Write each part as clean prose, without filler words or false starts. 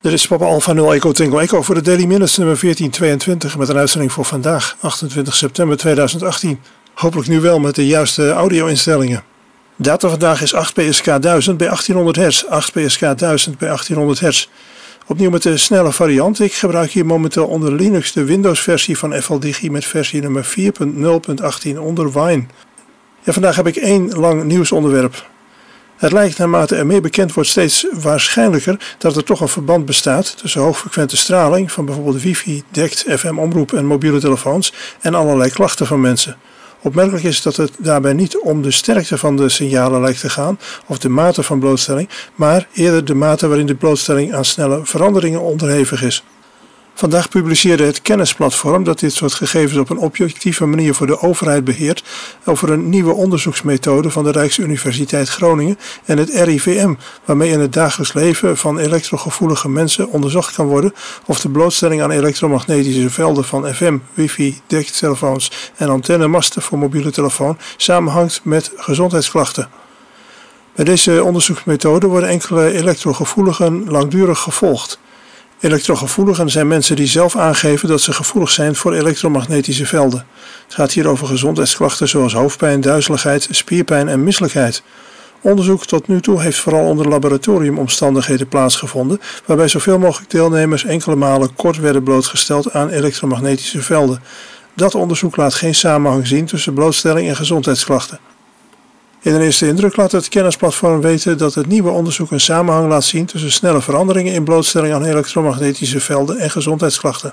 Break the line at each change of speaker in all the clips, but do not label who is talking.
Dit is Papa Alpha 0 Echo Tango Echo voor de Daily Minutes nummer 1422 met een uitzending voor vandaag, 28 september 2018. Hopelijk nu wel met de juiste audio-instellingen. Data vandaag is 8 PSK 1000 bij 1800 Hz, 8 PSK 1000 bij 1800 Hz. Opnieuw met de snelle variant. Ik gebruik hier momenteel onder Linux de Windows versie van FLDigi met versie nummer 4.0.18 onder Wine. Ja, vandaag heb ik één lang nieuwsonderwerp. Het lijkt naarmate er meer bekend wordt steeds waarschijnlijker dat er toch een verband bestaat tussen hoogfrequente straling van bijvoorbeeld wifi, DECT, FM-omroep en mobiele telefoons en allerlei klachten van mensen. Opmerkelijk is dat het daarbij niet om de sterkte van de signalen lijkt te gaan of de mate van blootstelling, maar eerder de mate waarin de blootstelling aan snelle veranderingen onderhevig is. Vandaag publiceerde het kennisplatform dat dit soort gegevens op een objectieve manier voor de overheid beheert over een nieuwe onderzoeksmethode van de Rijksuniversiteit Groningen en het RIVM, waarmee in het dagelijks leven van elektrogevoelige mensen onderzocht kan worden of de blootstelling aan elektromagnetische velden van FM, wifi, DECT, telefoons en antennemasten voor mobiele telefoon samenhangt met gezondheidsklachten. Bij deze onderzoeksmethode worden enkele elektrogevoeligen langdurig gevolgd. Elektrogevoeligen zijn mensen die zelf aangeven dat ze gevoelig zijn voor elektromagnetische velden. Het gaat hier over gezondheidsklachten zoals hoofdpijn, duizeligheid, spierpijn en misselijkheid. Onderzoek tot nu toe heeft vooral onder laboratoriumomstandigheden plaatsgevonden, waarbij zoveel mogelijk deelnemers enkele malen kort werden blootgesteld aan elektromagnetische velden. Dat onderzoek laat geen samenhang zien tussen blootstelling en gezondheidsklachten. In een eerste indruk laat het kennisplatform weten dat het nieuwe onderzoek een samenhang laat zien tussen snelle veranderingen in blootstelling aan elektromagnetische velden en gezondheidsklachten.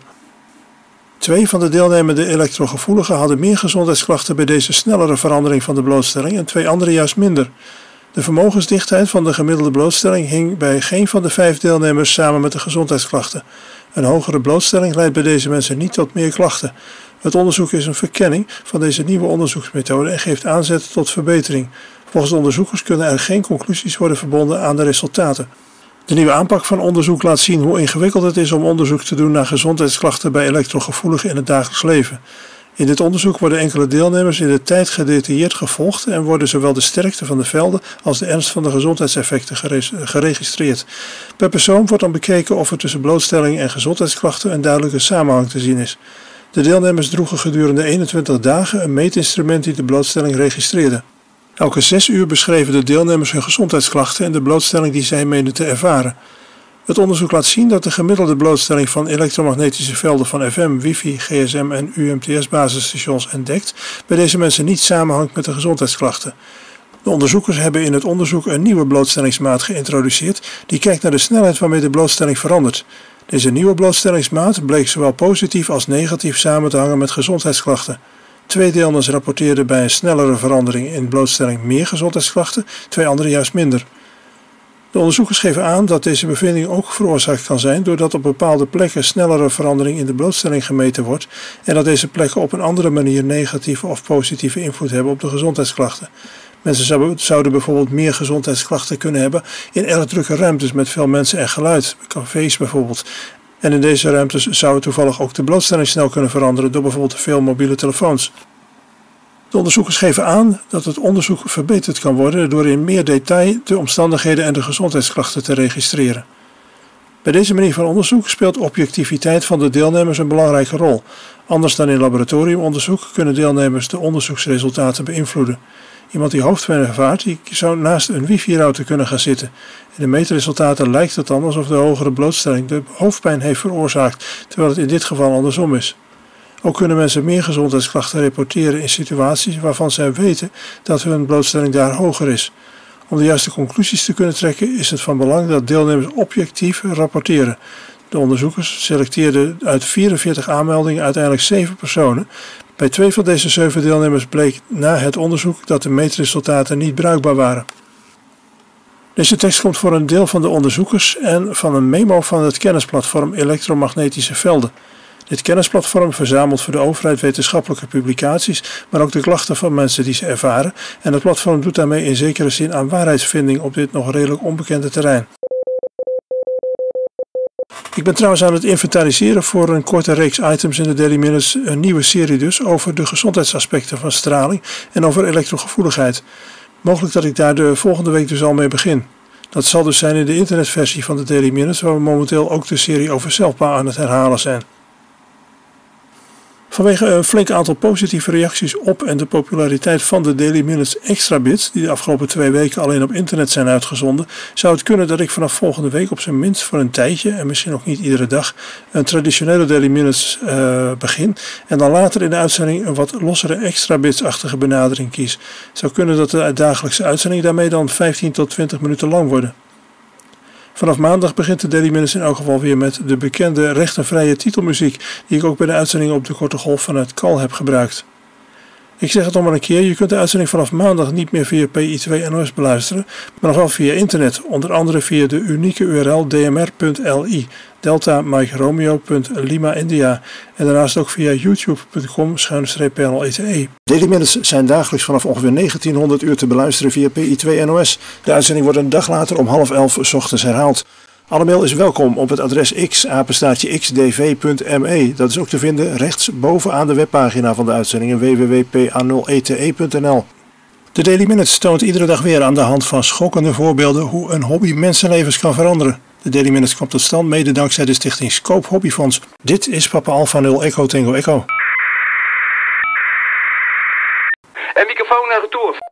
2 van de deelnemende elektrogevoeligen hadden meer gezondheidsklachten bij deze snellere verandering van de blootstelling en 2 anderen juist minder. De vermogensdichtheid van de gemiddelde blootstelling hing bij geen van de 5 deelnemers samen met de gezondheidsklachten. Een hogere blootstelling leidt bij deze mensen niet tot meer klachten. Het onderzoek is een verkenning van deze nieuwe onderzoeksmethode en geeft aanzet tot verbetering. Volgens de onderzoekers kunnen er geen conclusies worden verbonden aan de resultaten. De nieuwe aanpak van onderzoek laat zien hoe ingewikkeld het is om onderzoek te doen naar gezondheidsklachten bij elektrogevoeligen in het dagelijks leven. In dit onderzoek worden enkele deelnemers in de tijd gedetailleerd gevolgd en worden zowel de sterkte van de velden als de ernst van de gezondheidseffecten geregistreerd. Per persoon wordt dan bekeken of er tussen blootstelling en gezondheidsklachten een duidelijke samenhang te zien is. De deelnemers droegen gedurende 21 dagen een meetinstrument die de blootstelling registreerde. Elke 6 uur beschreven de deelnemers hun gezondheidsklachten en de blootstelling die zij meenden te ervaren. Het onderzoek laat zien dat de gemiddelde blootstelling van elektromagnetische velden van FM, wifi, gsm en UMTS-basisstations en DECT bij deze mensen niet samenhangt met de gezondheidsklachten. De onderzoekers hebben in het onderzoek een nieuwe blootstellingsmaat geïntroduceerd die kijkt naar de snelheid waarmee de blootstelling verandert. Deze nieuwe blootstellingsmaat bleek zowel positief als negatief samen te hangen met gezondheidsklachten. 2 deelnemers rapporteerden bij een snellere verandering in blootstelling meer gezondheidsklachten, 2 anderen juist minder. De onderzoekers geven aan dat deze bevinding ook veroorzaakt kan zijn doordat op bepaalde plekken snellere verandering in de blootstelling gemeten wordt en dat deze plekken op een andere manier negatieve of positieve invloed hebben op de gezondheidsklachten. Mensen zouden bijvoorbeeld meer gezondheidsklachten kunnen hebben in erg drukke ruimtes met veel mensen en geluid, cafés bijvoorbeeld. En in deze ruimtes zou toevallig ook de blootstelling snel kunnen veranderen door bijvoorbeeld veel mobiele telefoons. De onderzoekers geven aan dat het onderzoek verbeterd kan worden door in meer detail de omstandigheden en de gezondheidsklachten te registreren. Bij deze manier van onderzoek speelt objectiviteit van de deelnemers een belangrijke rol. Anders dan in laboratoriumonderzoek kunnen deelnemers de onderzoeksresultaten beïnvloeden. Iemand die hoofdpijn ervaart, die zou naast een wifi-router kunnen gaan zitten. In de meetresultaten lijkt het dan alsof de hogere blootstelling de hoofdpijn heeft veroorzaakt, terwijl het in dit geval andersom is. Ook kunnen mensen meer gezondheidsklachten reporteren in situaties waarvan zij weten dat hun blootstelling daar hoger is. Om de juiste conclusies te kunnen trekken is het van belang dat deelnemers objectief rapporteren. De onderzoekers selecteerden uit 44 aanmeldingen uiteindelijk 7 personen. Bij 2 van deze 7 deelnemers bleek na het onderzoek dat de meetresultaten niet bruikbaar waren. Deze tekst komt voor een deel van de onderzoekers en van een memo van het kennisplatform Elektromagnetische Velden. Dit kennisplatform verzamelt voor de overheid wetenschappelijke publicaties, maar ook de klachten van mensen die ze ervaren en het platform doet daarmee in zekere zin aan waarheidsvinding op dit nog redelijk onbekende terrein. Ik ben trouwens aan het inventariseren voor een korte reeks items in de Daily Minutes, een nieuwe serie dus, over de gezondheidsaspecten van straling en over elektrogevoeligheid. Mogelijk dat ik daar de volgende week dus al mee begin. Dat zal dus zijn in de internetversie van de Daily Minutes, waar we momenteel ook de serie over zelfbouw aan het herhalen zijn. Vanwege een flink aantal positieve reacties op en de populariteit van de Daily Minutes Extra Bits, die de afgelopen 2 weken alleen op internet zijn uitgezonden, zou het kunnen dat ik vanaf volgende week op zijn minst voor een tijdje, en misschien ook niet iedere dag, een traditionele Daily Minutes begin en dan later in de uitzending een wat lossere Extra Bits-achtige benadering kies. Het zou kunnen dat de dagelijkse uitzending daarmee dan 15 tot 20 minuten lang worden. Vanaf maandag begint de Daily Minutes in elk geval weer met de bekende rechtenvrije titelmuziek die ik ook bij de uitzending op de korte golf vanuit Kal heb gebruikt. Ik zeg het nog maar een keer, je kunt de uitzending vanaf maandag niet meer via PI2 NOS beluisteren, maar nog wel via internet, onder andere via de unieke URL dmr.li, delta-mike-romeo.lima-india en daarnaast ook via youtube.com/PNLETE. Daily Minutes zijn dagelijks vanaf ongeveer 1900 uur te beluisteren via PI2 NOS. De uitzending wordt een dag later om 10:30 's ochtends herhaald. Alle mail is welkom op het adres x@xdv.me. Dat is ook te vinden rechtsbovenaan de webpagina van de uitzendingen www.pa0ete.nl. De Daily Minutes toont iedere dag weer aan de hand van schokkende voorbeelden hoe een hobby mensenlevens kan veranderen. De Daily Minutes komt tot stand mede dankzij de stichting Scope Hobbyfonds. Dit is Papa Alpha 0 Echo Tango Echo.
En microfoon naar retour.